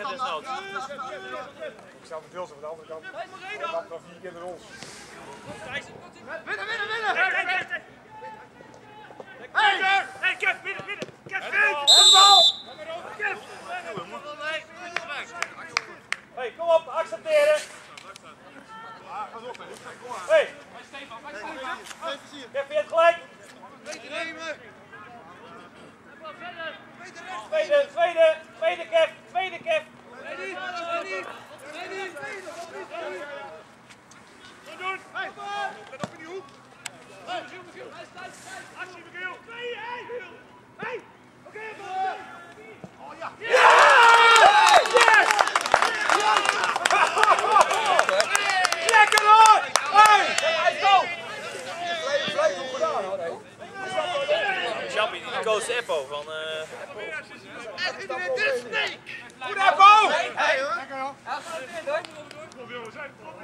liggen desnoods. Ik sta met Wilson van de andere kant. Dan 4 keer naar ons. Winnen! Hey, Kev, midden! Kev, Kev! Hey, kom op, accepteren! Hey! Kev, je hebt gelijk! Tweede Kev! Doen! Let op in die hoek! Actie, Michiel! Hey! Oké, oh ja! Yes! Lekker hoor! Hey! Hij is go! Blijf goed gedaan hoor. Chappie, die coach Eppo van... Goed Eppo! Hey hoor! Lekker hoor. Ja,